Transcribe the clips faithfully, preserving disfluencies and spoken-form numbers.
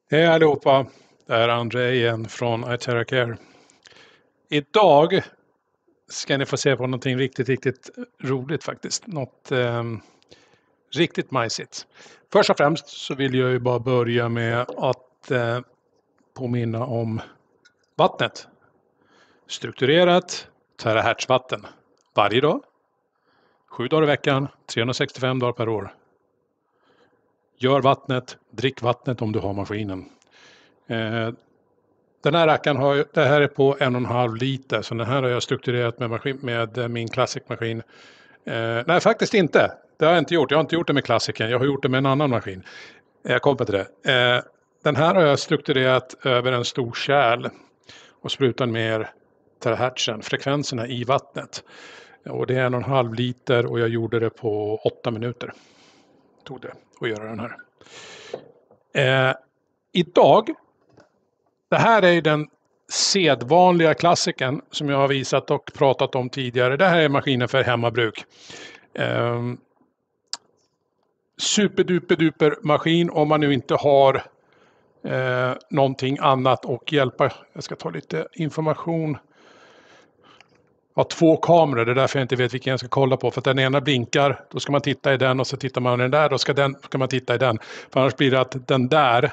Hej allihopa, det är André igen från iTeraCare. Idag ska ni få se på någonting riktigt, riktigt roligt faktiskt. Något eh, riktigt majsigt. Först och främst så vill jag ju bara börja med att eh, påminna om vattnet. Strukturerat Tera Hertz vatten varje dag, sju dagar i veckan, trehundrasextiofem dagar per år. Gör vattnet, drick vattnet om du har maskinen. Eh, Den här rackaren har, det här är på en och en halv liter, så den här har jag strukturerat med, maskin, med min Classic-maskin. Eh, nej, faktiskt inte. Det har jag inte gjort. Jag har inte gjort det med Classicen. Jag har gjort det med en annan maskin. Jag kommer till det. Eh, den här har jag strukturerat över en stor kärl och sprutat ner Tera Hertzen, frekvenserna i vattnet. Och det är en och en halv liter och jag gjorde det på åtta minuter. Tog det att göra den här. Eh, idag Det här är den sedvanliga klassiken som jag har visat och pratat om tidigare. Det här är maskinen för hemmabruk. Um, superduper duper maskin om man nu inte har uh, någonting annat och hjälpa. Jag ska ta lite information. Jag har två kameror, det är därför jag inte vet vilken jag ska kolla på. För att den ena blinkar, då ska man titta i den och så tittar man i den där, då ska, den, ska man titta i den. För annars blir det att den där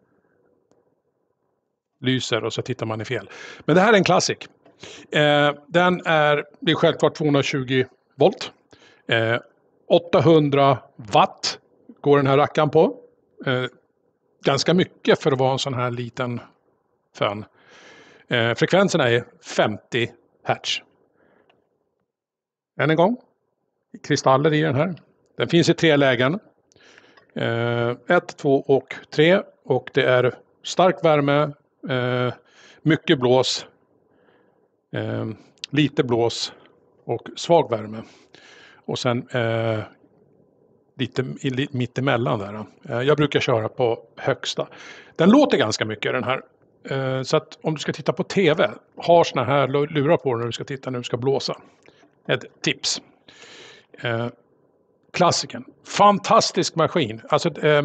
lyser och så tittar man i fel. Men det här är en Classic. Eh, den är, det är självklart tvåhundratjugo volt. Eh, åttahundra watt går den här rackaren på. Eh, ganska mycket för att vara en sån här liten fön. Eh, frekvenserna är femtio hertz. Än en gång. Kristaller i den här. Den finns i tre lägen. Eh, ett, två och tre. Och det är stark värme. Eh, mycket blås, eh, lite blås och svag värme. Och sen eh, lite li, mittemellan där. Eh, jag brukar köra på högsta. Den låter ganska mycket den här. Eh, så att om du ska titta på tv, har såna här lurar på när du ska titta när du ska blåsa. Ett tips. Eh, Klassiken. Fantastisk maskin. Alltså eh,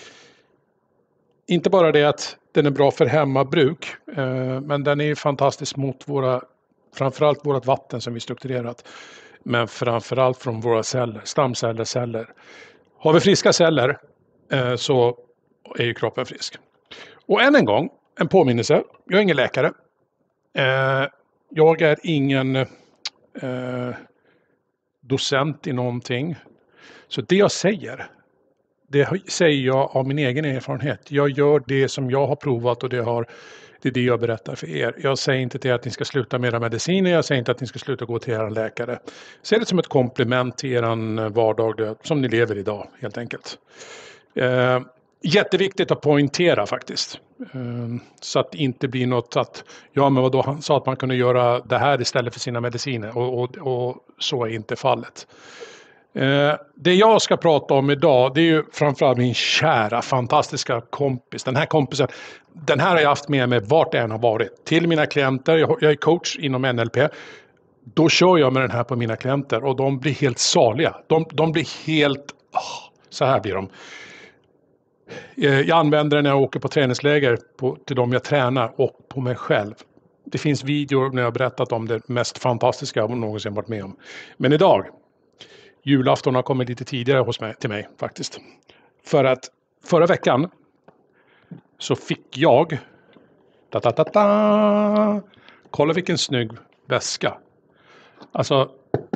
inte bara det att den är bra för hemmabruk, eh, men den är fantastisk mot våra, framförallt vårt vatten som vi strukturerat. Men framförallt från våra celler, stamceller, celler. Har vi friska celler eh, så är ju kroppen frisk. Och än en gång, en påminnelse. Jag är ingen läkare. Eh, jag är ingen eh, docent i någonting. Så det jag säger, det säger jag av min egen erfarenhet. Jag gör det som jag har provat och det, har, det är det jag berättar för er. Jag säger inte till er att ni ska sluta med era mediciner. Jag säger inte att ni ska sluta gå till er läkare. Se det som ett komplement till er vardag som ni lever idag helt enkelt. Eh, jätteviktigt att poängtera faktiskt. Eh, så att det inte blir något att, ja men vadå, han sa att man kunde göra det här istället för sina mediciner. Och, och, och så är inte fallet. Eh, det jag ska prata om idag, det är ju framförallt min kära fantastiska kompis. Den här kompisen, den här har jag haft med mig vart det än har varit. Till mina klienter, jag, jag är coach inom N L P. Då kör jag med den här på mina klienter och de blir helt saliga. De, de blir helt, oh, så här blir de. Eh, jag använder den när jag åker på träningsläger på, till de jag tränar och på mig själv. Det finns videor när jag har berättat om det mest fantastiska jag någonsin varit med om. Men idag, julafton har kommit lite tidigare hos mig, till mig faktiskt. För att förra veckan så fick jag, ta, ta, ta, ta, kolla vilken snygg väska. Alltså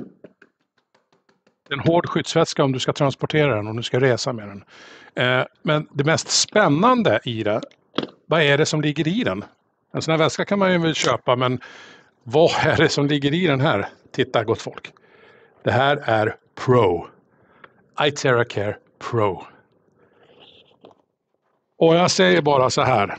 en hård skyddsväska om du ska transportera den, om du ska resa med den. Eh, men det mest spännande i det, vad är det som ligger i den? En sån här väska kan man ju väl köpa, men vad är det som ligger i den här? Titta gott folk. Det här är Pro. iTeraCare Pro. Och jag säger bara så här.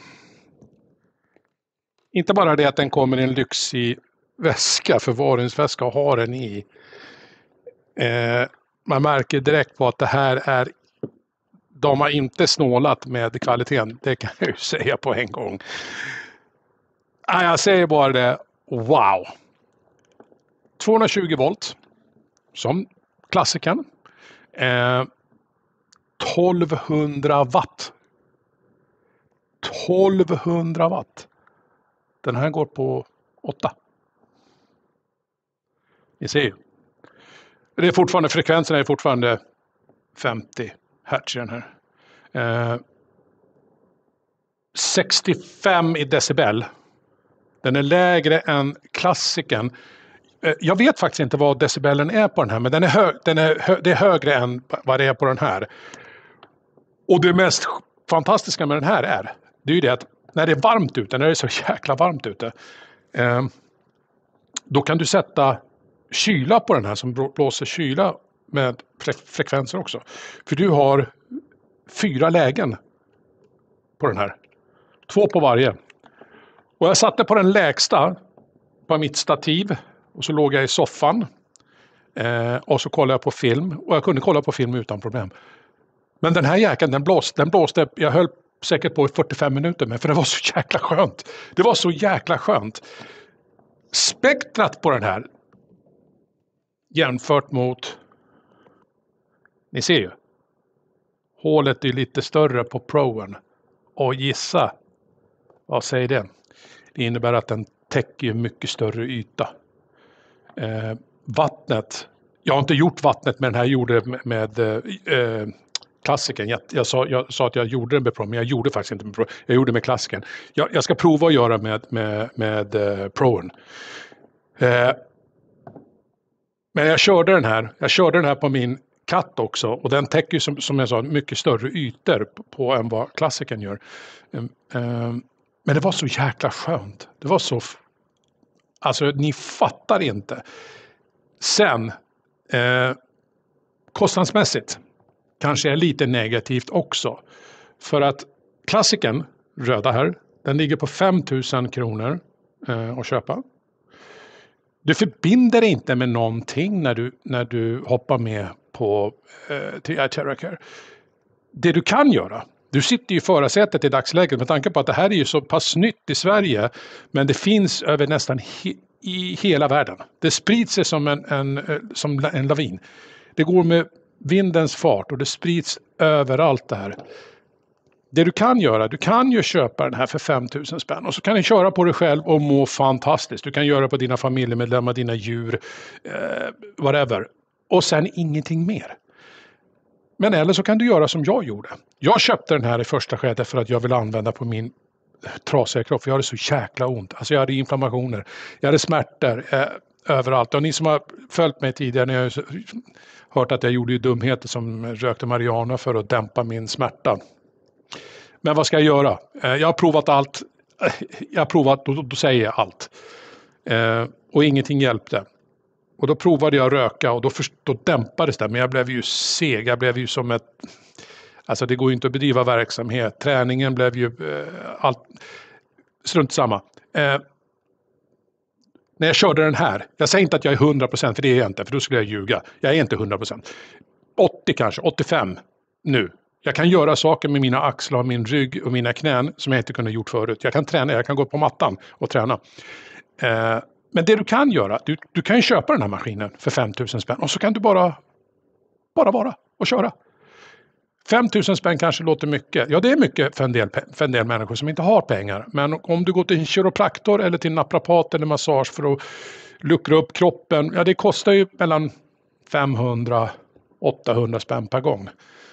Inte bara det att den kommer i en lyxig väska, förvaringsväska och har den i. Eh, man märker direkt på att det här är, de har inte snålat med kvaliteten. Det kan jag ju säga på en gång. Ah, jag säger bara det. Wow. tvåhundratjugo volt. Som klassiken. Eh, tolvhundra watt. tolvhundra watt. Den här går på åtta. Ni ser ju. Det är fortfarande, frekvensen är fortfarande femtio hertz i den här. Eh, sextiofem i decibel. Den är lägre än klassiken. Eh, jag vet faktiskt inte vad decibelen är på den här, men den är hög, den är hö, det är högre än vad det är på den här. Och det mest fantastiska med den här är, det är ju det att när det är varmt ute, när det är så jäkla varmt ute, eh, då kan du sätta kyla på den här som blåser kyla med fre- frekvenser också. För du har fyra lägen på den här. Två på varje. Och jag satte på den lägsta på mitt stativ och så låg jag i soffan eh, och så kollade jag på film och jag kunde kolla på film utan problem. Men den här jäkeln, den blåste, den blåste, jag höll säkert på i fyrtiofem minuter med, för det var så jäkla skönt. Det var så jäkla skönt. Spektrat på den här jämfört mot, ni ser ju, hålet är lite större på Proen. Och gissa, vad säger det? Det innebär att den täcker mycket större yta. Eh, vattnet, jag har inte gjort vattnet, men den här gjorde med, med eh, klassiken. Jag, jag, sa, jag sa att jag gjorde den med Pro, men jag gjorde faktiskt inte med Pro. Jag gjorde med klassiken. Jag, jag ska prova att göra med, med, med uh, Proen. Eh, men jag körde den här. Jag körde den här på min katt också. Och den täcker ju som, som jag sa mycket större ytor på, på än vad klassiken gör. Eh, eh, men det var så jäkla skönt. Det var så... Alltså ni fattar inte. Sen... Eh, kostnadsmässigt kanske är lite negativt också. För att klassiken, röda här, den ligger på fem tusen kronor eh, att köpa. Du förbinder dig inte med någonting när du, när du hoppar med på eh, till iTeraCare. Det du kan göra, du sitter i förarsätet i dagsläget med tanke på att det här är ju så pass nytt i Sverige, men det finns över nästan he, i hela världen. Det sprids sig som en, en, som en lavin. Det går med vindens fart och det sprids överallt det här. Det du kan göra, du kan ju köpa den här för fem tusen spänn och så kan du köra på dig själv och må fantastiskt. Du kan göra på dina familjemedlemmar, dina djur, eh, whatever. Och sen ingenting mer. Men eller så kan du göra som jag gjorde. Jag köpte den här i första skedet för att jag ville använda på min trasiga kropp. Jag hade så jäkla ont. Alltså jag hade inflammationer. Jag hade smärtor eh, överallt. Och ni som har följt mig tidigare, ni har hört att jag gjorde ju dumheter som rökte marijuana för att dämpa min smärta. Men vad ska jag göra? Eh, jag har provat allt. Jag har provat, då, då säger jag allt. Eh, och ingenting hjälpte. Och då provade jag röka och då, för, då dämpades det. Men jag blev ju seg. Jag blev ju som ett... Alltså det går ju inte att bedriva verksamhet. Träningen blev ju... Eh, allt, strunt samma. Eh, när jag körde den här. Jag säger inte att jag är hundra procent, för det är jag inte. För då skulle jag ljuga. Jag är inte hundra procent. åttio kanske, åttiofem nu. Jag kan göra saker med mina axlar, min rygg och mina knän som jag inte kunde gjort förut. Jag kan träna, jag kan gå på mattan och träna. Eh, Men det du kan göra, du, du kan ju köpa den här maskinen för fem tusen spänn och så kan du bara, bara vara och köra. fem tusen spänn kanske låter mycket. Ja, det är mycket för en, del, för en del människor som inte har pengar. Men om du går till en kiropraktor eller till en naprapat eller massage för att luckra upp kroppen. Ja, det kostar ju mellan femhundra till åttahundra spänn per gång.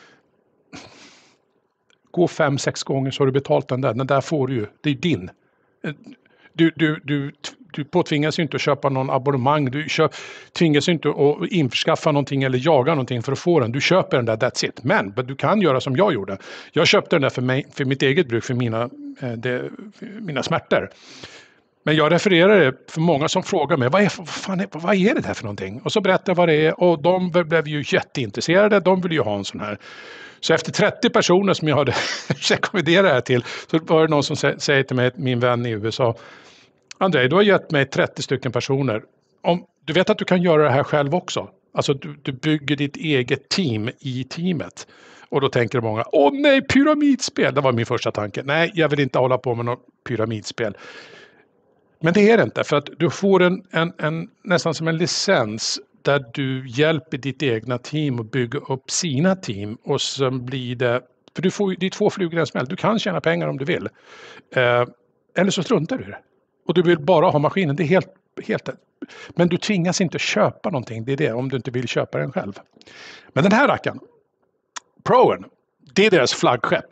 Gå fem, sex gånger så har du betalt den där. Den där får du ju, det är din. Du, du, du, du påtvingas ju inte att köpa någon abonnemang. Du köp, tvingas ju inte att införskaffa någonting eller jaga någonting för att få den. Du köper den där, that's it. Men du kan göra som jag gjorde. Jag köpte den där för, mig, för mitt eget bruk, för mina, det, för mina smärtor. Men jag refererar det för många som frågar mig, vad är, vad, fan är, vad är det här för någonting? Och så berättar jag vad det är och de blev ju jätteintresserade. De vill ju ha en sån här. Så efter trettio personer som jag hade rekommenderat det här till, så var det någon som säger till mig, min vän i U S A, Andrei, du har gett mig trettio stycken personer. Om, du vet att du kan göra det här själv också. Alltså du, du bygger ditt eget team i teamet. Och då tänker många, åh nej, pyramidspel. Det var min första tanke. Nej, jag vill inte hålla på med något pyramidspel. Men det är det inte, för att du får en, en, en nästan som en licens där du hjälper ditt egna team att bygga upp sina team och sen blir det För du får, det är två flugor i en smäll. Du kan tjäna pengar om du vill. Eh, eller så struntar du i det. Och du vill bara ha maskinen. Det är helt, helt... Men du tvingas inte köpa någonting. Det är det, om du inte vill köpa den själv. Men den här rackaren, Proen, det är deras flaggskepp.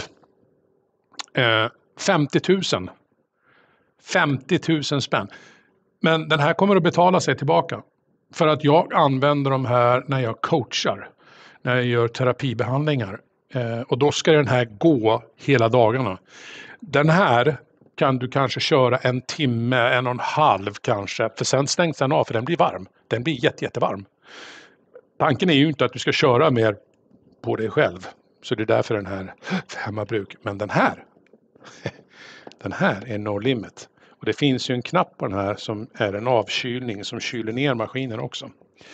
Eh, femtio tusen. femtio tusen spänn. Men den här kommer att betala sig tillbaka. För att jag använder de här när jag coachar. När jag gör terapibehandlingar. Eh, och då ska den här gå hela dagarna. Den här kan du kanske köra en timme, en och en halv kanske. För sen stängs den av för den blir varm. Den blir jätte, jättevarm. Tanken är ju inte att du ska köra mer på dig själv. Så det är därför den här för hemmabruk. Men den här, den här är no limit. Och det finns ju en knapp på den här som är en avkylning som kyler ner maskinen också.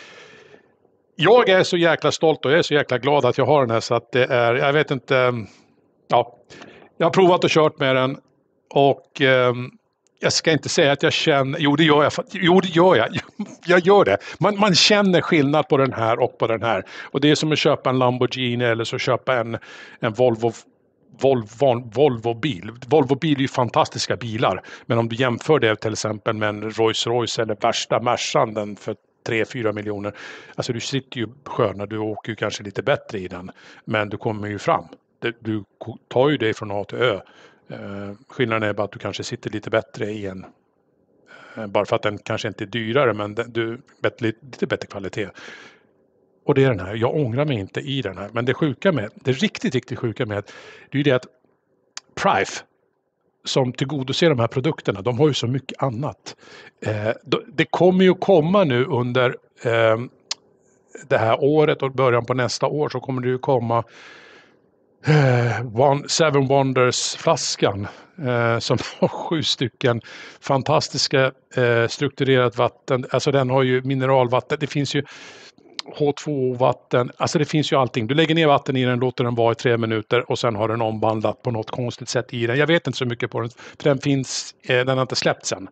Jag är så jäkla stolt och jag är så jäkla glad att jag har den här så att det är, jag vet inte, ja, jag har provat och kört med den och eh, jag ska inte säga att jag känner, jo det gör jag, jo det gör jag, jag gör det. Man, man känner skillnad på den här och på den här och det är som att köpa en Lamborghini eller så köpa en, en Volvo Volvo, Volvo bil. Volvo bil är ju fantastiska bilar. Men om du jämför det till exempel med en Rolls Royce eller värsta Mercan den för tre fyra miljoner. Alltså du sitter ju sköna, du åker ju kanske lite bättre i den. Men du kommer ju fram. Du tar ju dig från A till Ö. Skillnaden är bara att du kanske sitter lite bättre i en. Bara för att den kanske inte är dyrare men du lite bättre kvalitet. Och det är den här, jag ångrar mig inte i den här. Men det sjuka med, det riktigt, riktigt sjuka med det är ju det att Prife som tillgodoser de här produkterna, de har ju så mycket annat. Eh, det kommer ju komma nu under eh, det här året och början på nästa år så kommer det ju komma eh, one, Seven Wonders-flaskan eh, som har sju stycken fantastiska eh, strukturerat vatten. Alltså den har ju mineralvatten, det finns ju H två O-vatten, alltså det finns ju allting. Du lägger ner vatten i den, låter den vara i tre minuter och sen har den omvandlat på något konstigt sätt i den. Jag vet inte så mycket på den, för den finns, den har inte släppt sen.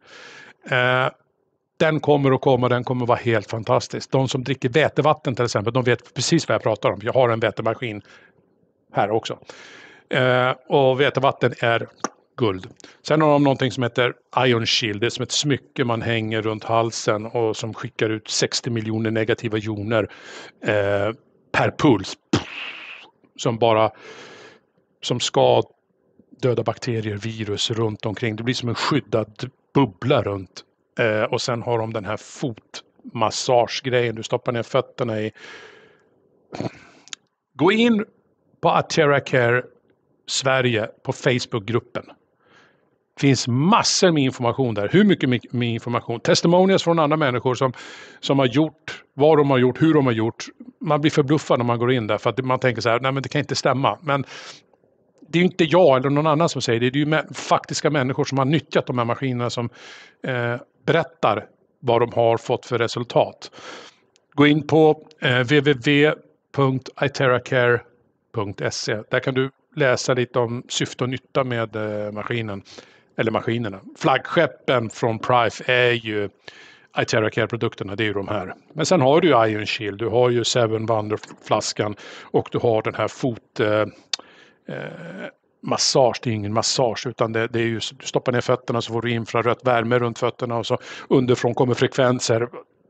Den kommer att komma, den kommer att vara helt fantastisk. De som dricker vätevatten till exempel, de vet precis vad jag pratar om. Jag har en vätemaskin här också. Och vätevatten är guld. Sen har de någonting som heter Ion Shield. Det är som ett smycke man hänger runt halsen och som skickar ut sextio miljoner negativa joner eh, per puls. Som bara som ska döda bakterier, virus runt omkring. Det blir som en skyddad bubbla runt. Eh, och sen har de den här fotmassagegrejen. Du stoppar ner fötterna i. Gå in på iTeraCare Sverige på Facebookgruppen. Det finns massor med information där. Hur mycket med information? Testimonials från andra människor som, som har gjort, vad de har gjort, hur de har gjort. Man blir förbluffad när man går in där för att man tänker så här, nej men det kan inte stämma. Men det är ju inte jag eller någon annan som säger det. Det är ju mä- faktiska människor som har nyttjat de här maskinerna som eh, berättar vad de har fått för resultat. Gå in på eh, w w w punkt i teracare punkt se. Där kan du läsa lite om syfte och nytta med eh, maskinen. Eller maskinerna. Flaggskeppen från Prife är ju iTeraCare-produkterna, det är ju de här. Men sen har du ju Ion Shield, du har ju Seven Wonder-flaskan och du har den här fot... Eh, eh, massage, det är ingen massage utan det, det är ju, du stoppar ner fötterna så får du infrarött värme runt fötterna och så underifrån kommer frekvenser.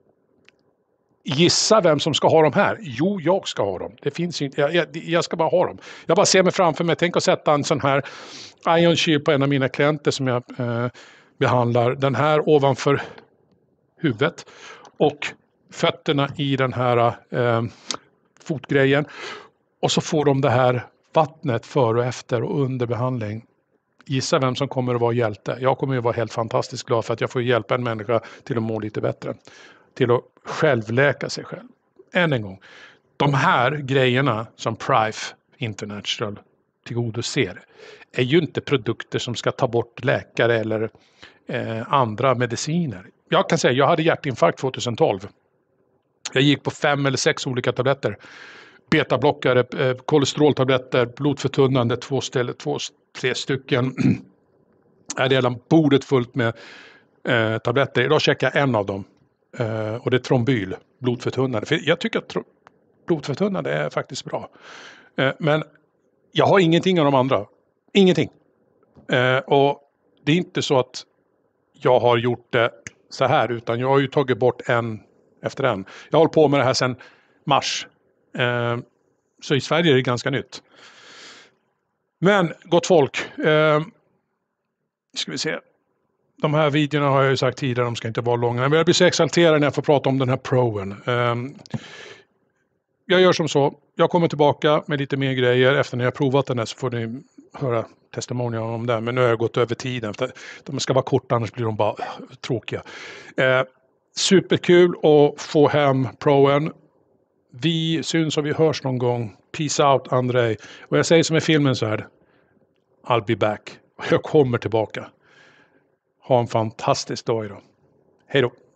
Gissa vem som ska ha dem här? Jo, jag ska ha dem. Det finns inte, jag, jag, jag ska bara ha dem. Jag bara ser mig framför mig. Tänk att sätta en sån här Ion Shield på en av mina klienter som jag eh, behandlar. Den här ovanför huvudet och fötterna i den här eh, fotgrejen. Och så får de det här vattnet före och efter och under behandling. Gissa vem som kommer att vara hjälte. Jag kommer att vara helt fantastiskt glad för att jag får hjälpa en människa till att må lite bättre. Till att självläka sig själv. Än en gång. De här grejerna som Prife International tillgodoser är ju inte produkter som ska ta bort läkare eller eh, andra mediciner. Jag kan säga, jag hade hjärtinfarkt tjugohundratolv. Jag gick på fem eller sex olika tabletter. Betablockare, eh, kolesteroltabletter, blodförtunnande, två, ställe, två tre stycken. Jag hade redan bordet fullt med eh, tabletter. Idag checkar jag en av dem. Uh, och det är trombyl, blodförtunnande. För jag tycker att tro- blodförtunnande är faktiskt bra. Uh, men Jag har ingenting av de andra. Ingenting. Eh, och det är inte så att jag har gjort det så här, utan jag har ju tagit bort en efter en. Jag har hållit på med det här sedan mars. Eh, så i Sverige är det ganska nytt. Men gott folk. Eh, ska vi se. De här videorna har jag ju sagt tidigare, de ska inte vara långa. Men jag blir så exalterad när jag får prata om den här proen. Eh, jag gör som så. Jag kommer tillbaka med lite mer grejer. Efter när jag provat den här så får ni höra testimonier om det. Men nu har jag gått över tiden. De ska vara korta, annars blir de bara tråkiga. Eh, superkul att få hem proen. Vi syns och vi hörs någon gång. Peace out, Andrei. Och jag säger som i filmen så här. I'll be back. Jag kommer tillbaka. Ha en fantastisk dag idag. Hej då.